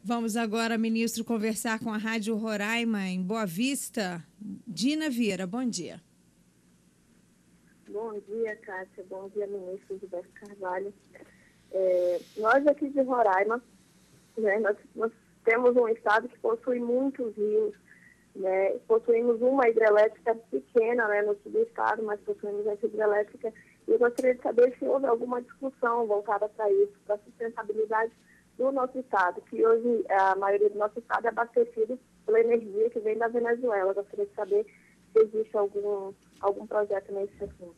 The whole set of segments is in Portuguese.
Vamos agora, ministro, conversar com a Rádio Roraima, em Boa Vista. Dina Vieira, bom dia. Bom dia, Cássia. Bom dia, ministro Gilberto Carvalho. Nós aqui de Roraima, né, nós temos um estado que possui muitos rios, né, possuímos uma hidrelétrica pequena, né, no sul do estado, mas possuímos essa hidrelétrica. E eu gostaria de saber se houve alguma discussão voltada para isso, para a sustentabilidade do nosso estado, que hoje a maioria do nosso estado é abastecido pela energia que vem da Venezuela. Eu gostaria de saber se existe algum projeto nesse assunto.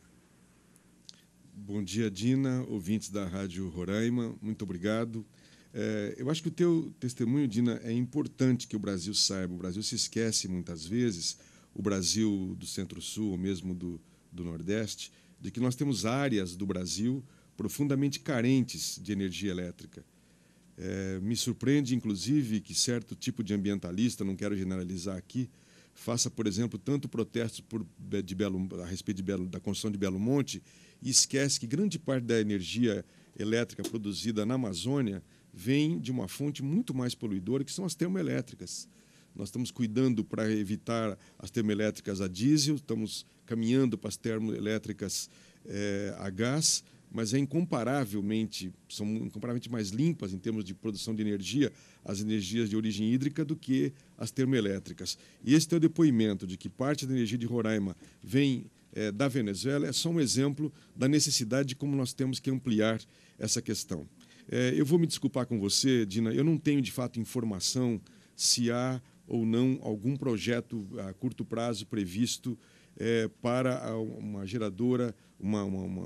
Bom dia, Dina, ouvintes da Rádio Roraima, muito obrigado. Eu acho que o teu testemunho, Dina, é importante que o Brasil saiba. O Brasil se esquece muitas vezes, o Brasil do Centro-Sul, ou mesmo do Nordeste, de que nós temos áreas do Brasil profundamente carentes de energia elétrica. Me surpreende, inclusive, que certo tipo de ambientalista, não quero generalizar aqui, faça, por exemplo, tanto protesto a respeito da construção de Belo Monte e esquece que grande parte da energia elétrica produzida na Amazônia vem de uma fonte muito mais poluidora, que são as termoelétricas. Nós estamos cuidando para evitar as termoelétricas a diesel, estamos caminhando para as termoelétricas a gás, mas são incomparavelmente mais limpas em termos de produção de energia, as energias de origem hídrica, do que as termoelétricas. E esse teu depoimento de que parte da energia de Roraima vem da Venezuela é só um exemplo da necessidade de como nós temos que ampliar essa questão. Eu vou me desculpar com você, Dina, eu não tenho de fato informação se há ou não algum projeto a curto prazo previsto para uma geradora, uma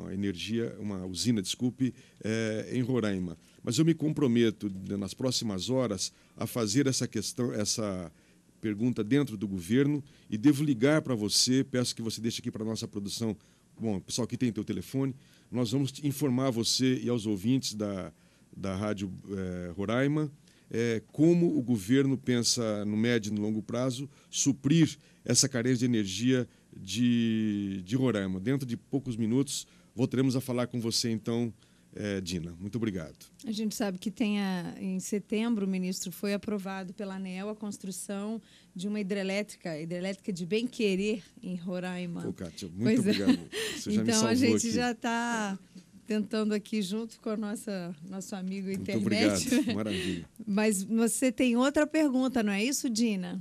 usina, em Roraima. Mas eu me comprometo, nas próximas horas, a fazer essa pergunta dentro do governo e devo ligar para você, peço que você deixe aqui para a nossa produção, bom, o pessoal aqui tem teu telefone, nós vamos informar você e aos ouvintes da Rádio Roraima como o governo pensa, no médio e no longo prazo, suprir essa carência de energia de Roraima. Dentro de poucos minutos, voltaremos a falar com você, então, Dina. Muito obrigado. A gente sabe que em setembro, ministro, foi aprovado pela ANEEL a construção de uma hidrelétrica de Bem-Querer, em Roraima. Pô, Kátia, muito obrigado. Você já me salvou a gente aqui. já está tentando aqui junto com nosso amigo internet. Muito obrigado, maravilha. Mas você tem outra pergunta, não é isso, Dina?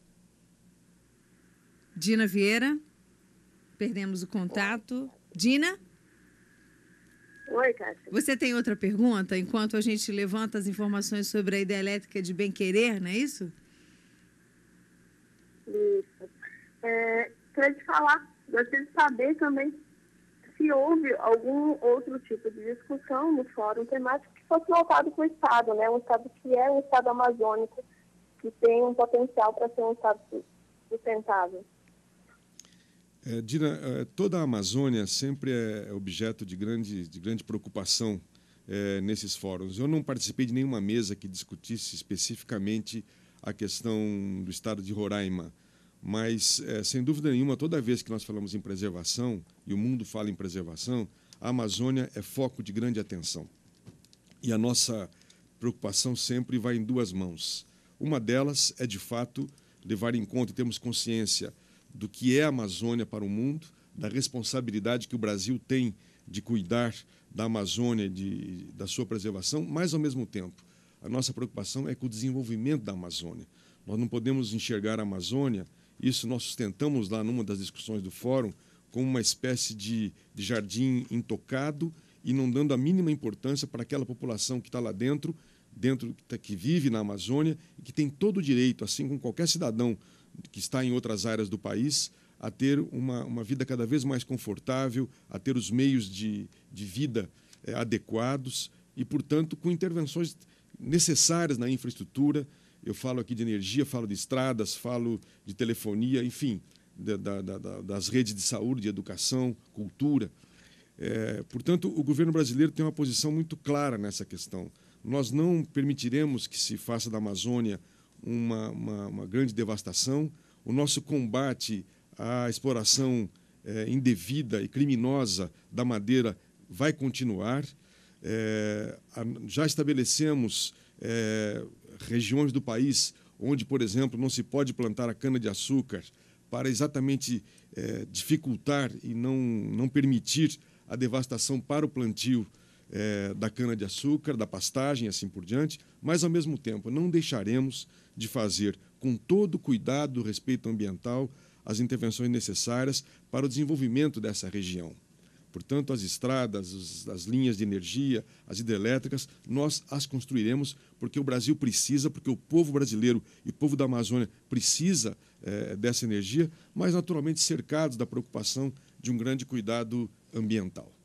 Dina Vieira, perdemos o contato. Dina? Oi, Cássia. Você tem outra pergunta, enquanto a gente levanta as informações sobre a hidrelétrica de Bem-Querer, não é isso? Isso. Queria te falar, gostaria de saber também se houve algum outro tipo de discussão no fórum temático que fosse voltado para o Estado, né? Um Estado que é um Estado amazônico, que tem um potencial para ser um Estado sustentável. Dina, toda a Amazônia sempre é objeto de grande preocupação nesses fóruns. Eu não participei de nenhuma mesa que discutisse especificamente a questão do estado de Roraima, mas, sem dúvida nenhuma, toda vez que nós falamos em preservação, e o mundo fala em preservação, a Amazônia é foco de grande atenção. E a nossa preocupação sempre vai em duas mãos. Uma delas é, de fato, levar em conta e termos consciência do que é a Amazônia para o mundo, da responsabilidade que o Brasil tem de cuidar da Amazônia, da sua preservação, mas, ao mesmo tempo, a nossa preocupação é com o desenvolvimento da Amazônia. Nós não podemos enxergar a Amazônia, isso nós sustentamos lá numa das discussões do fórum, como uma espécie de jardim intocado e não dando a mínima importância para aquela população que está lá dentro, que vive na Amazônia e que tem todo o direito, assim como qualquer cidadão que está em outras áreas do país, a ter uma vida cada vez mais confortável, a ter os meios de vida adequados e, portanto, com intervenções necessárias na infraestrutura. Eu falo aqui de energia, falo de estradas, falo de telefonia, enfim, das redes de saúde, de educação, cultura. Portanto, o governo brasileiro tem uma posição muito clara nessa questão. Nós não permitiremos que se faça da Amazônia uma grande devastação. O nosso combate à exploração indevida e criminosa da madeira vai continuar. Já estabelecemos regiões do país onde, por exemplo, não se pode plantar a cana-de-açúcar para exatamente dificultar e não permitir a devastação para o plantio da cana-de-açúcar, da pastagem, assim por diante, mas, ao mesmo tempo, não deixaremos de fazer, com todo o cuidado do respeito ambiental, as intervenções necessárias para o desenvolvimento dessa região. Portanto, as estradas, as linhas de energia, as hidrelétricas, nós as construiremos porque o Brasil precisa, porque o povo brasileiro e o povo da Amazônia precisa dessa energia, mas naturalmente cercados da preocupação de um grande cuidado ambiental.